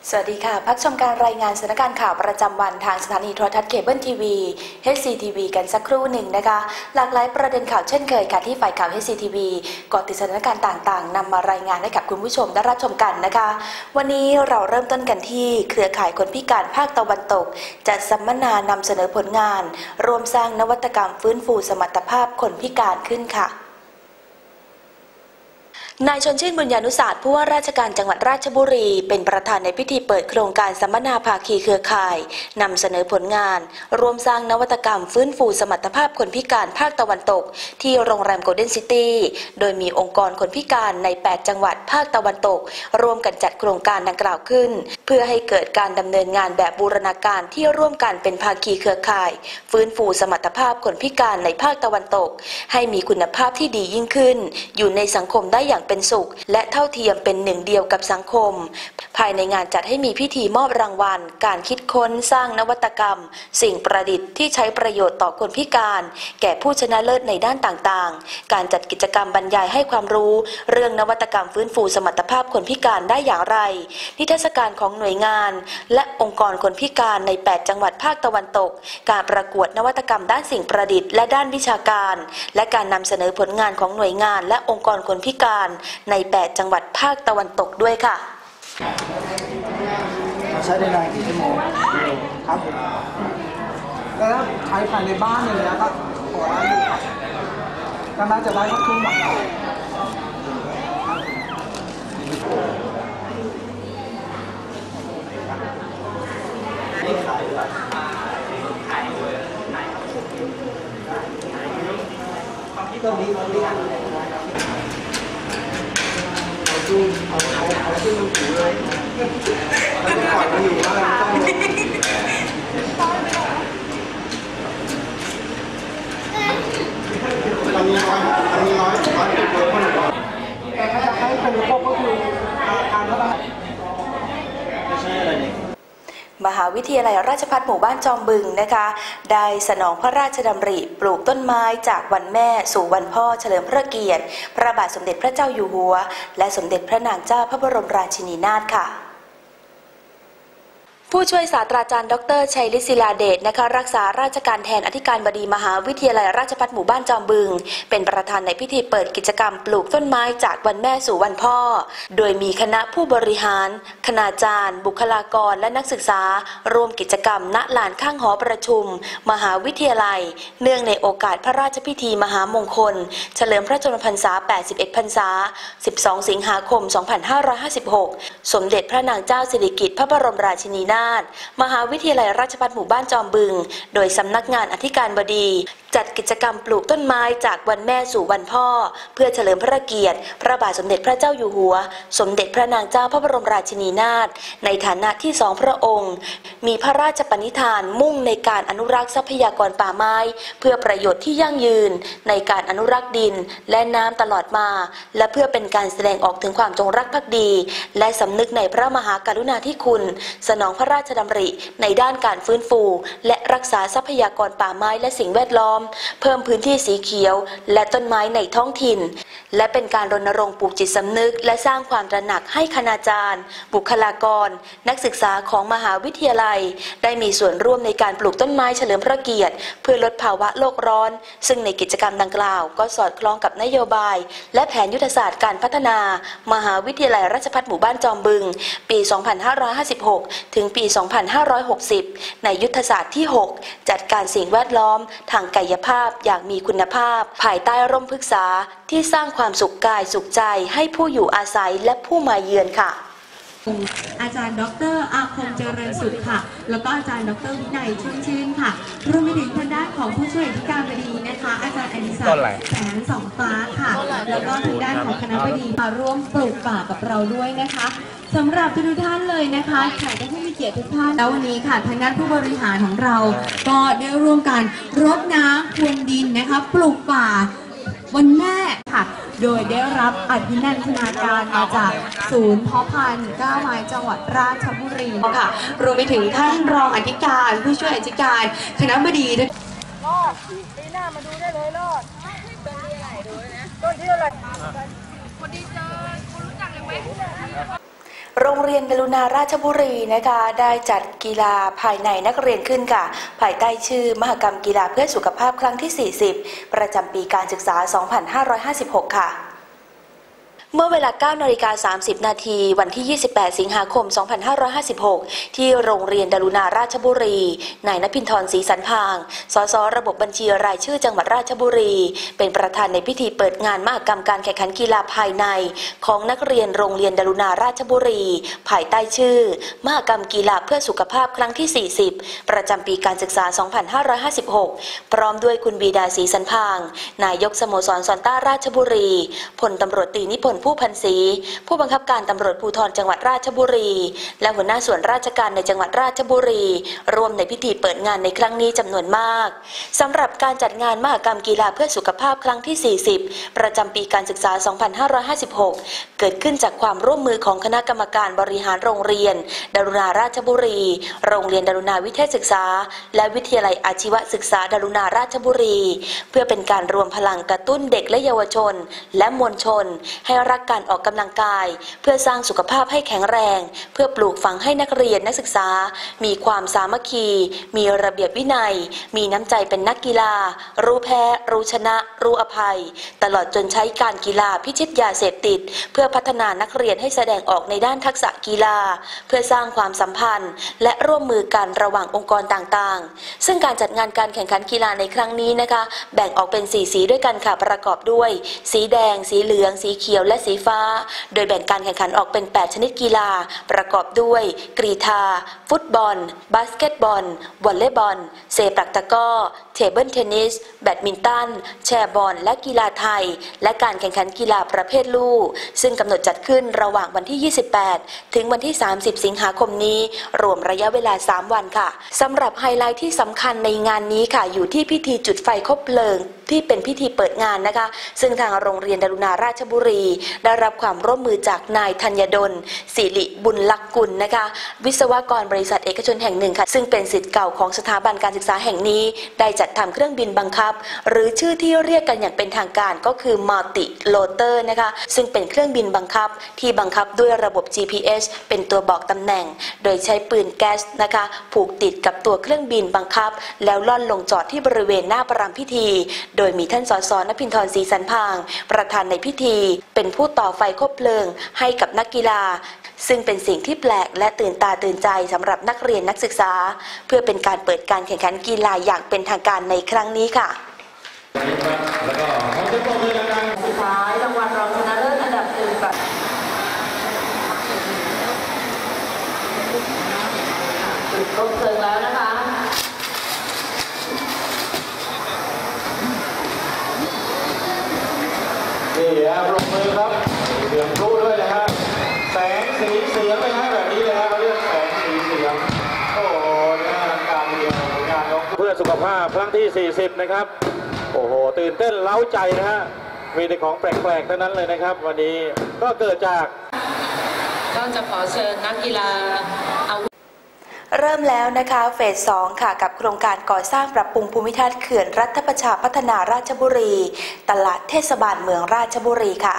สวัสดีค่ะพักชมการรายงานสถานการณ์ข่าวประจำวันทางสถานีโทรทัศน์เคเบิลทีวี HCTV กันสักครู่หนึ่งนะคะหลากหลายประเด็นข่าวเช่นเคยค่ะที่ฝ่ายข่าว HCTV เกาะติดสถานการณ์ต่างๆนำมารายงานให้กับคุณผู้ชมได้รับชมกันนะคะวันนี้เราเริ่มต้นกันที่เครือข่ายคนพิการภาคตะวันตกจัดสัมมนานำเสนอผลงานรวมสร้างนวัตกรรมฟื้นฟูสมรรถภาพคนพิการขึ้นค่ะนายชลชื่นบุญญานุศาสตร์ผู้ว่าราชการจังหวัดราชบุรีเป็นประธานในพิธีเปิดโครงการสัมมนาภาคีเครือข่ายนำเสนอผลงานรวมสร้างนวัตกรรมฟื้นฟูสมรรถภาพคนพิการภาคตะวันตกที่โรงแรมโกลเด้นซิตี้โดยมีองค์กรคนพิการใน8จังหวัดภาคตะวันตกร่วมกันจัดโครงการดังกล่าวขึ้นเพื่อให้เกิดการดำเนินงานแบบบูรณาการที่ร่วมกันเป็นภาคีเครือข่ายฟื้นฟูสมรรถภาพคนพิการในภาคตะวันตกให้มีคุณภาพที่ดียิ่งขึ้นอยู่ในสังคมได้อย่างเป็นสุขและเท่าเทียมเป็นหนึ่งเดียวกับสังคมภายในงานจัดให้มีพิธีมอบรางวัลการคิดค้นสร้างนวัตกรรมสิ่งประดิษฐ์ที่ใช้ประโยชน์ต่อคนพิการแก่ผู้ชนะเลิศในด้านต่างๆการจัดกิจกรรมบรรยายให้ความรู้เรื่องนวัตกรรมฟื้นฟูสมรรถภาพคนพิการได้อย่างไรนิทรรศการของหน่วยงานและองค์กรคนพิการใน8จังหวัดภาคตะวันตกการประกวดนวัตกรรมด้านสิ่งประดิษฐ์และด้านวิชาการและการนำเสนอผลงานของหน่วยงานและองค์กรคนพิการใน8จังหวัดภาคตะวันตกด้วยค่ะใช้ได้นานกี่ชั่วโมงครับแล้วใช้ภายในบ้านเลยนะก็พอได้อยู่ครับก็น่าจะได้สักครึ่งวันตรงนี้เอาขึ้นลงหูเลยแล้วก็ปล่อยมันอยู่แล้วมันต้องลงมันมีน้อยติดลงมันแต่ถ้าจะให้เป็นระบบก็คือการระบายไม่ใช่อะไรนี่มหาวิทยาลัยราชภัฏหมู่บ้านจอมบึงนะคะได้สนองพระราชดำริปลูกต้นไม้จากวันแม่สู่วันพ่อเฉลิมพระเกียรติพระบาทสมเด็จพระเจ้าอยู่หัวและสมเด็จพระนางเจ้าพระบรมราชินีนาถค่ะผู้ช่วยศาสตราจารย์ดร.ชัยฤทธิ์ศิลาเดชนะคะรักษาราชการแทนอธิการบดีมหาวิทยาลัยราชภัฏหมู่บ้านจอมบึงเป็นประธานในพิธีเปิดกิจกรรมปลูกต้นไม้จากวันแม่สู่วันพ่อโดยมีคณะผู้บริหารคณาจารย์บุคลากรและนักศึกษารวมกิจกรรมณลานข้างหอประชุมมหาวิทยาลัยเนื่องในโอกาสพระราชพิธีมหามงคลเฉลิมพระชนมพรรษา81พรรษา12สิงหาคม2556สมเด็จพระนางเจ้าสิริกิติ์พระบรมราชินีนาถมหาวิทยาลัยราชภัฏหมู่บ้านจอมบึงโดยสำนักงานอธิการบดีจัดกิจกรรมปลูกต้นไม้จากวันแม่สู่วันพ่อเพื่อเฉลิมพระเกียรติพระบาทสมเด็จพระเจ้าอยู่หัวสมเด็จพระนางเจ้าพระบรมราชินีนาถในฐานะที่2พระองค์มีพระราชปณิธานมุ่งในการอนุรักษ์ทรัพยากรป่าไม้เพื่อประโยชน์ที่ยั่งยืนในการอนุรักษ์ดินและน้ำตลอดมาและเพื่อเป็นการแสดงออกถึงความจงรักภักดีและสำนึกในพระมหากรุณาธิคุณสนองพระราชดำริในด้านการฟื้นฟูและรักษาทรัพยากรป่าไม้และสิ่งแวดล้อมเพิ่มพื้นที่สีเขียวและต้นไม้ในท้องถิ่นและเป็นการรณรงค์ปลูกจิตสำนึกและสร้างความตระหนักให้คณาจารย์บุคลากรนักศึกษาของมหาวิทยาลัยได้มีส่วนร่วมในการปลูกต้นไม้เฉลิมพระเกียรติเพื่อลดภาวะโลกร้อนซึ่งในกิจกรรมดังกล่าวก็สอดคล้องกับนโยบายและแผนยุทธศาสตร์การพัฒนามหาวิทยาลัยราชภัฏหมู่บ้านจอมบึงปี2556ถึงปี2560ในยุทธศาสตร์ที่6จัดการสิ่งแวดล้อมทางกายภาพอย่างมีคุณภาพภายใต้ร่มพฤกษาที่สร้างความสุขกายสุขใจให้ผู้อยู่อาศัยและผู้มาเยือนค่ะอาจารย์ดร.อาคมเจริญสุขค่ะแล้วก็อาจารย์ดร.วินัยชื่นค่ะรวมไปถึงทางด้านของผู้ช่วยอธิการบดีนะคะอาจารย์อดิศักดิ์แสงสองฟ้าค่ะแล้วก็ทางด้านของคณะบดีมาร่วมปลูกป่ากับเราด้วยนะคะสำหรับทุกท่านเลยนะคะแขกผู้มีเกียรติทุกท่านแล้ววันนี้ค่ะทางด้านผู้บริหารของเราก็ได้ร่วมกันรดน้ำพรวนดินนะคะปลูกป่าวันแม่ค่ะโดยได้รับอภินันทนาการมาจากศูนย์เพาะพันธุ์9 ไม้จังหวัดราชบุรีค่ะรวมไปถึงท่านรองอธิการผู้ช่วยอธิการคณบดีรอดปีหน้ามาดูได้เลยรอดต้นที่อะไรดูนะต้นที่อะไรคนดีเจอคนรู้จักเลยไหมโรงเรียนดารุณาราชบุรีนะคะได้จัดกีฬาภายในนักเรียนขึ้นค่ะภายใต้ชื่อมหกรรมกีฬาเพื่อสุขภาพครั้งที่ 40 ประจำปีการศึกษา 2556 ค่ะเมื่อเวลา 9:30 นาทีวันที่ 28 สิงหาคม 2556 ที่โรงเรียนดารุณาราชบุรีนายณภินทร ศรีสันพาง สส.ระบบบัญชีรายชื่อจังหวัดราชบุรีเป็นประธานในพิธีเปิดงานมหกรรมการแข่งขันกีฬาภายในของนักเรียนโรงเรียนดารุณาราชบุรีภายใต้ชื่อมหกรรมกีฬาเพื่อสุขภาพครั้งที่ 40 ประจำปีการศึกษา 2556 พร้อมด้วยคุณบีดา ศรีสันพางนายกสโมสรซอนต้าราชบุรีพลตำรวจตรีนิพนธ์ผู้พันศรีผู้บังคับการตำรวจภูธรจังหวัดราชบุรีและหัวหน้าส่วนราชการในจังหวัดราชบุรีร่วมในพิธีเปิดงานในครั้งนี้จำนวนมากสำหรับการจัดงานมหกรรมกีฬาเพื่อสุขภาพครั้งที่ 40 ประจำปีการศึกษา 2556 เกิดขึ้นจากความร่วมมือของคณะกรรมการบริหารโรงเรียนดารุณาราชบุรีโรงเรียนดารุณาวิเทศศึกษาและวิทยาลัยอาชีวศึกษาดารุณาราชบุรีเพื่อเป็นการรวมพลังกระตุ้นเด็กและเยาวชนและมวลชนให้รักการออกกำลังกายเพื่อสร้างสุขภาพให้แข็งแรงเพื่อปลูกฝังให้นักเรียนนักศึกษามีความสามัคคีมีระเบียบวินัยมีน้ำใจเป็นนักกีฬารู้แพ้รู้ชนะรู้อภัยตลอดจนใช้การกีฬาพิชิตยาเสพติดเพื่อพัฒนานักเรียนให้แสดงออกในด้านทักษะกีฬาเพื่อสร้างความสัมพันธ์และร่วมมือกันระหว่างองค์กรต่างๆซึ่งการจัดงานการแข่งขันกีฬาในครั้งนี้นะคะแบ่งออกเป็น4สีด้วยกันค่ะประกอบด้วยสีแดงสีเหลืองสีเขียวและสีฟ้าโดยแบ่งการแข่งขันออกเป็น8ชนิดกีฬาประกอบด้วยกรีฑาฟุตบอลบาสเกตบอลวอลเลย์บอลเซปักตะกร้อเทเบิลเทนนิสแบดมินตันแชร์บอลและกีฬาไทยและการแข่งขันกีฬาประเภทลู่ซึ่งกำหนดจัดขึ้นระหว่างวันที่ 28 ถึงวันที่ 30 สิงหาคมนี้รวมระยะเวลา3 วันค่ะสำหรับไฮไลท์ที่สำคัญในงานนี้ค่ะอยู่ที่พิธีจุดไฟคบเพลิงที่เป็นพิธีเปิดงานนะคะซึ่งทางโรงเรียนดารุณาราชบุรีได้รับความร่วมมือจากนายธัญดลศิริบุญลักกุลนะคะวิศวกรบริษัทเอกชนแห่งหนึ่งค่ะซึ่งเป็นศิษย์เก่าของสถาบันการศึกษาแห่งนี้ได้จัดทำเครื่องบินบังคับหรือชื่อที่เรียกกันอย่างเป็นทางการก็คือมัลติโรเตอร์นะคะซึ่งเป็นเครื่องบินบังคับที่บังคับด้วยระบบ GPS เป็นตัวบอกตำแหน่งโดยใช้ปืนแก๊สนะคะผูกติดกับตัวเครื่องบินบังคับแล้วล่อนลงจอดที่บริเวณหน้าประรำพิธีโดยมีท่านสส.ณภินทร ศรีสันพางประธานในพิธีเป็นผู้ต่อไฟคบเพลิงให้กับนักกีฬาซึ่งเป็นสิ่งที่แปลกและตื่นตาตื่นใจสำหรับนักเรียนนักศึกษาเพื่อเป็นการเปิดการแข่งขันกีฬาอย่างเป็นทางการในครั้งนี้ค่ะสุดท้ายรางวัลรองชนะเลิศอันดับ1กับจุดคบเพลิงแล้วนะคะนี่ฮะปรบมือครับเสียงพลุด้วยนะฮะแสงสีเสียงเลยฮะแบบนี้เลยฮะเขาเรียกแสงสีเสียงโอ้โหนะฮะการเรียนงานเพื่อสุขภาพครั้งที่ 40 นะครับโอ้โหตื่นเต้นเล้าใจนะฮะมีแต่ของแปลกๆทั้งนั้นเลยนะครับวันนี้ก็เกิดจากก็จะขอเชิญนักกีฬาเริ่มแล้วนะคะเฟส 2 ค่ะกับโครงการก่อสร้างปรับปรุงภูมิทัศน์เขื่อนรัฐประชาพัฒนาราชบุรีตลาดเทศบาลเมืองราชบุรีค่ะ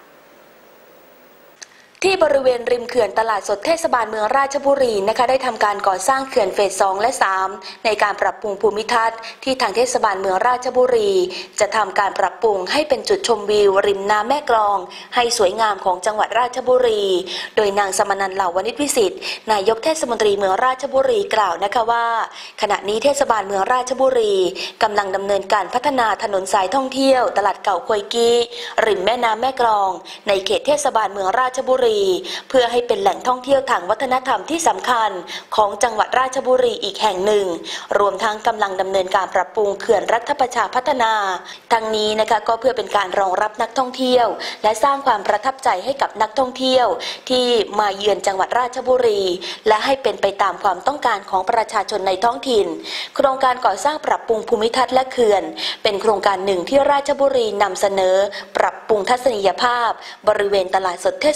ที่บริเวณริมเขื่อนตลาดสดเทศบาลเมืองราชบุรีนะคะได้ทำการก่อสร้างเขื่อนเฟส 2 และ 3ในการปรับปรุงภูมิทัศน์ที่ทางเทศบาลเมืองราชบุรีจะทำการปรับปรุงให้เป็นจุดชมวิวริมน้ำแม่กลองให้สวยงามของจังหวัดราชบุรีโดยนางสมนันท์ เหล่าวณิชวิสิทธิ์นายกเทศมนตรีเมืองราชบุรีกล่าวนะคะว่าขณะนี้เทศบาลเมืองราชบุรีกำลังดำเนินการพัฒนาถนนสายท่องเที่ยวตลาดเก่าควยกี้ริมแม่น้ำแม่กลองในเขตเทศบาลเมืองราชบุรีเพื่อให้เป็นแหล่งท่องเที่ยวทางวัฒนธรรมที่สำคัญของจังหวัดราชบุรีอีกแห่งหนึ่งรวมทั้งกำลังดำเนินการปรับปรุงเขื่อนรัฐประชาพัฒนาทั้งนี้นะคะก็เพื่อเป็นการรองรับนักท่องเที่ยวและสร้างความประทับใจให้กับนักท่องเที่ยวที่มาเยือนจังหวัดราชบุรีและให้เป็นไปตามความต้องการของประชาชนในท้องถิ่นโครงการก่อสร้างปรับปรุงภูมิทัศน์และเขื่อนเป็นโครงการหนึ่งที่ราชบุรีนำเสนอปรับปรุงทัศนียภาพบริเวณตลาดสดเทศบาล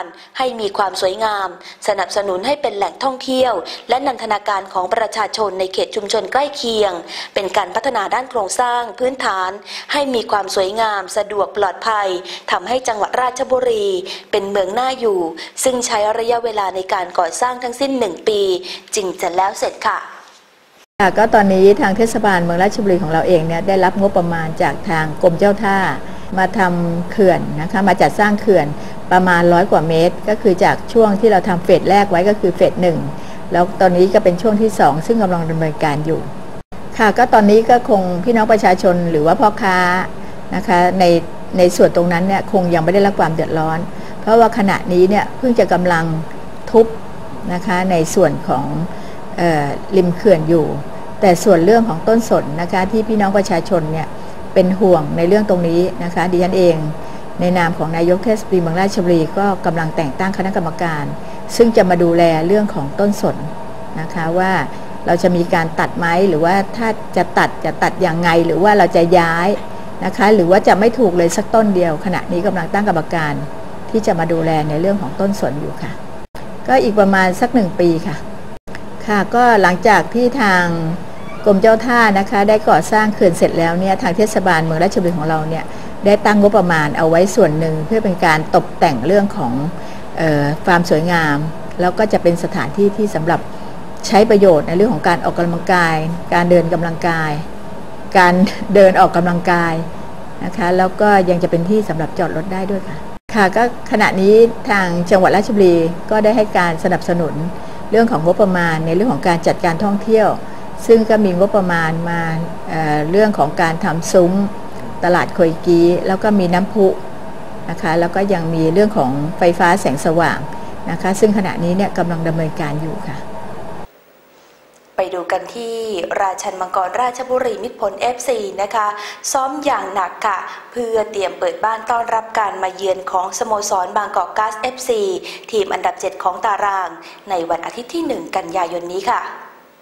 ให้มีความสวยงามสนับสนุนให้เป็นแหล่งท่องเที่ยวและนันทนาการของประชาชนในเขตชุมชนใกล้เคียงเป็นการพัฒนาด้านโครงสร้างพื้นฐานให้มีความสวยงามสะดวกปลอดภัยทำให้จังหวัดราชบุรีเป็นเมืองน่าอยู่ซึ่งใช้ระยะเวลาในการก่อสร้างทั้งสิ้น1 ปีจึงจะแล้วเสร็จค่ะก็ตอนนี้ทางเทศบาลเมืองราชบุรีของเราเองเนี่ยได้รับงบประมาณจากทางกรมเจ้าท่ามาทำเขื่อนนะคะมาจัดสร้างเขื่อนประมาณ100 กว่าเมตรก็คือจากช่วงที่เราทำเฟสแรกไว้ก็คือเฟส1แล้วตอนนี้ก็เป็นช่วงที่2ซึ่งกำลังดำเนินการอยู่ค่ะก็ตอนนี้ก็คงพี่น้องประชาชนหรือว่าพ่อค้านะคะในส่วนตรงนั้นเนี่ยคงยังไม่ได้รับความเดือดร้อนเพราะว่าขณะนี้เนี่ยเพิ่งจะกำลังทุบนะคะในส่วนของริมเขื่อนอยู่แต่ส่วนเรื่องของต้นสนนะคะที่พี่น้องประชาชนเนี่ยเป็นห่วงในเรื่องตรงนี้นะคะดิฉันเองในนามของนายกเทศมนตรีเมืองราชบุรีก็กำลังแต่งตั้งคณะกรรมการซึ่งจะมาดูแลเรื่องของต้นสนนะคะว่าเราจะมีการตัดไหมหรือว่าถ้าจะตัดอย่างไงหรือว่าเราจะย้ายนะคะหรือว่าจะไม่ถูกเลยสักต้นเดียวขณะนี้กำลังตั้งกรรมการที่จะมาดูแลในเรื่องของต้นสนอยู่ค่ะก็อีกประมาณสัก1 ปีค่ะก็หลังจากที่ทางกรมเจ้าท่านะคะได้ก่อสร้างเขื่อนเสร็จแล้วเนี่ยทางเทศบาลเมืองราชบุรีของเราเนี่ยได้ตั้งงบประมาณเอาไว้ส่วนหนึ่งเพื่อเป็นการตกแต่งเรื่องของความสวยงามแล้วก็จะเป็นสถานที่ที่สำหรับใช้ประโยชน์ในเรื่องของการออกกำลังกายการเดินกำลังกายการเดินออกกำลังกายนะคะแล้วก็ยังจะเป็นที่สำหรับจอดรถได้ด้วยค่ะก็ขณะนี้ทางจังหวัดราชบุรีก็ได้ให้การสนับสนุนเรื่องของงบประมาณในเรื่องของการจัดการท่องเที่ยวซึ่งก็มีงบประมาณมาเรื่องของการทำซุ้มตลาดโคยกีแล้วก็มีน้ำพุนะคะแล้วก็ยังมีเรื่องของไฟฟ้าแสงสว่างนะคะซึ่งขณะนี้เนี่ยกำลังดำเนินการอยู่ค่ะไปดูกันที่ราชันมังกรราชบุรีมิตรผล FC นะคะซ้อมอย่างหนักค่ะเพื่อเตรียมเปิดบ้านต้อนรับการมาเยือนของสโมสรบางกอกก๊าซ FC ทีมอันดับ7ของตารางในวันอาทิตย์ที่1 กันยายนนี้ค่ะ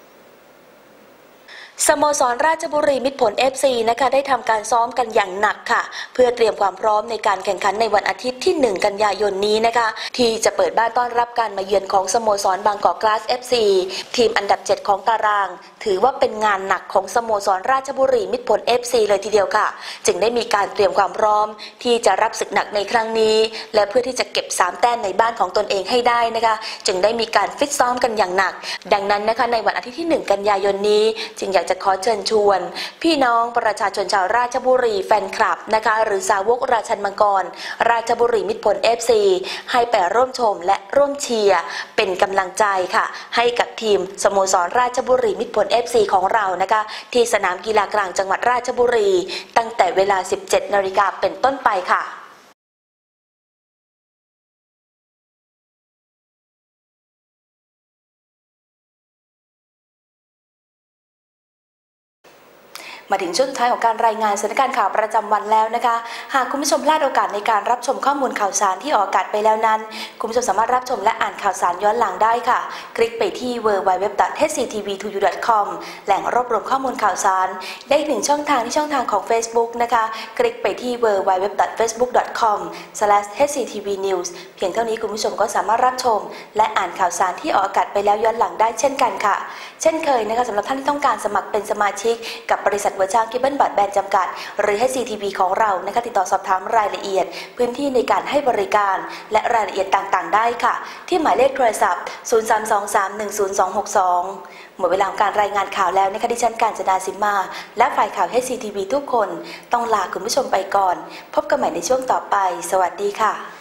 สโมสรราชบุรีมิตรผล FC นะคะได้ทำการซ้อมกันอย่างหนักค่ะเพื่อเตรียมความพร้อมในการแข่งขันในวันอาทิตย์ที่1 กันยายนนี้นะคะที่จะเปิดบ้านต้อนรับการมาเยือนของสโมสรบางกอกก๊าซ FC ทีมอันดับ7ของตารางถือว่าเป็นงานหนักของสโมสรราชบุรีมิตรผล FC เลยทีเดียวค่ะจึงได้มีการเตรียมความพร้อมที่จะรับศึกหนักในครั้งนี้และเพื่อที่จะเก็บ3 แต้มในบ้านของตนเองให้ได้นะคะจึงได้มีการฟิตซ้อมกันอย่างหนักดังนั้นนะคะในวันอาทิตย์ที่1 กันยายนนี้จึงอยากจะขอเชิญชวนพี่น้องประชาชนชาวราชบุรีแฟนคลับนะคะหรือสาวกราชันมังกรราชบุรีมิตรผล FC ให้ไปร่วมชมและร่วมเชียร์เป็นกำลังใจค่ะให้กับทีมสโมสรราชบุรีมิตรผล FC ของเรานะคะที่สนามกีฬากลางจังหวัดราชบุรีตั้งแต่เวลา 17 นาฬิกาเป็นต้นไปค่ะมาถึงช่วงสุดท้ายของการรายงานสถานการณ์ข่าวประจำวันแล้วนะคะหากคุณผู้ชมพลาดโอกาสในการรับชมข้อมูลข่าวสารที่ออกอากาศไปแล้วนั้นคุณผู้ชมสามารถรับชมและอ่านข่าวสารย้อนหลังได้ค่ะคลิกไปที่ www.hctv2u.com แหล่งรวบรวมข้อมูลข่าวสารได้อีก1 ช่องทางที่ช่องทางของ Facebook นะคะคลิกไปที่ www.facebook.com/hctvnews เพียงเท่านี้คุณผู้ชมก็สามารถรับชมและอ่านข่าวสารที่ออกอากาศไปแล้วย้อนหลังได้เช่นกันค่ะเช่นเคยนะคะสำหรับท่านที่ต้องการสมัครเป็นสมาชิกกับบริษัทเวอร์ช่างเคเบิลบอร์ดแบนด์จำกัดหรือ HCTV ของเรานะคะติดต่อสอบถามรายละเอียดพื้นที่ในการให้บริการและรายละเอียดต่างๆได้ค่ะที่หมายเลขโทรศัพท์ 0323102262 หมดเวลาของการรายงานข่าวแล้วนะคะดิฉันกาญจนาสิมมาและฝ่ายข่าว HCTV ทุกคนต้องลาคุณผู้ชมไปก่อนพบกันใหม่ในช่วงต่อไปสวัสดีค่ะ